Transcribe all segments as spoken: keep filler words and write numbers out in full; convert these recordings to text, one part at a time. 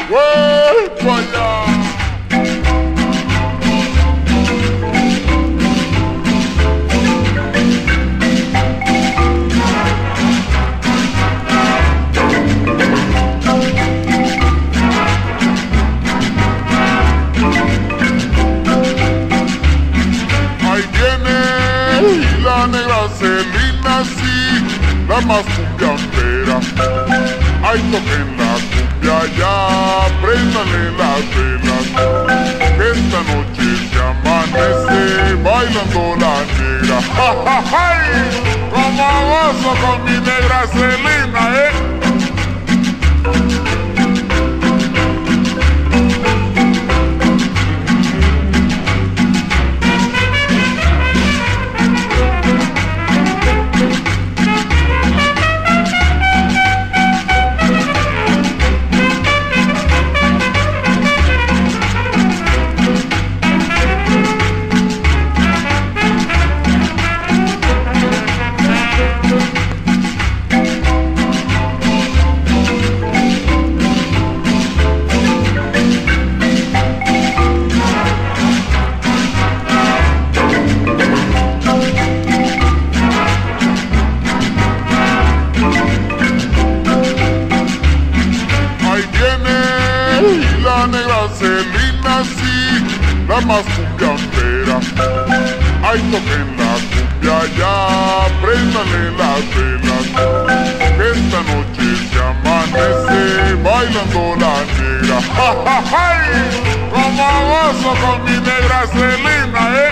¡Vuelvo allá! La negra Celina, sí, la más cumbiambera. Ay, toquen la cumbia ya, préndale las velas, que esta noche se amanece bailando la negra. ¡Ja, ja, ja! ¡Como gozo con mi negra Celina, eh! La negra Celina, sí, la más cumbiambera. Ay, toquen la cumbia ya, préndale las velas, que esta noche se amanece bailando la negra. ¡Ja, ja, ja! ¡Como gozo con mi negra Celina, eh!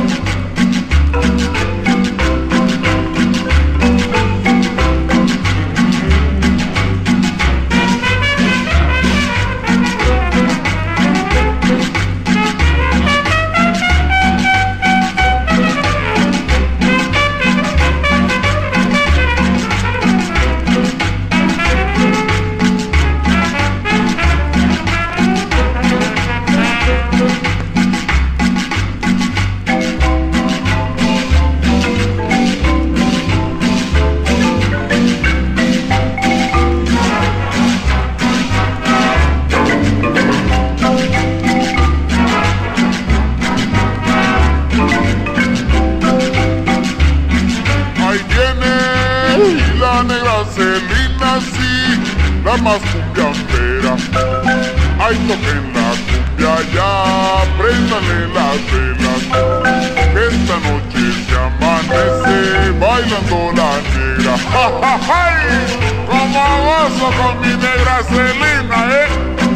La negra Celina, sí, la más cumbiambera. Ay, toquen la cumbia ya, préndale las velas, que esta noche se amanece bailando la negra. ¡Ja, ja, ja! ¡Como gozo con mi negra Celina, eh!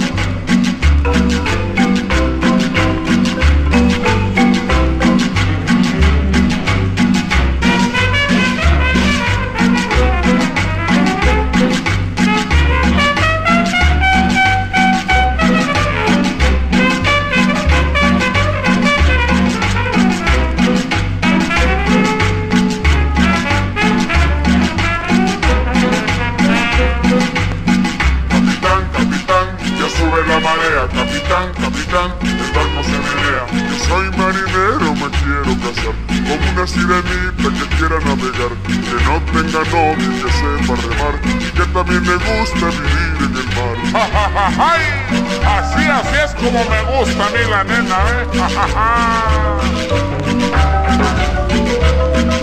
Capitán, capitán, el barco se menea. Yo soy marinero, me quiero casar con una sirenita que quiera navegar, que no tenga novio y que sepa remar, y que también le gusta vivir en el mar. ¡Ja, ja, ja, ja! Así, así es como me gusta a mí la nena, ¿eh? ¡Ja, ja, ja!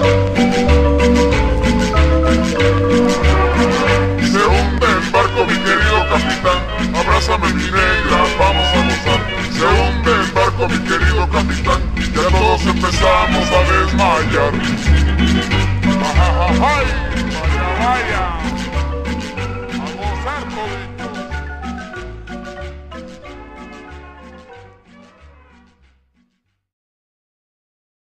Se hunde el barco, mi